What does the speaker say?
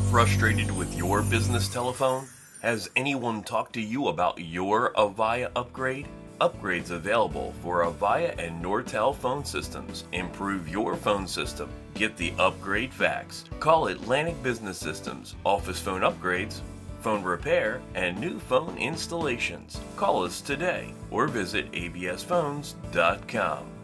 Frustrated with your business telephone? Has anyone talked to you about your Avaya upgrade? Upgrades available for Avaya and Nortel phone systems. Improve your phone system. Get the upgrade facts. Call Atlantic Business Systems. Office phone upgrades, phone repair, and new phone installations. Call us today or visit absphones.com.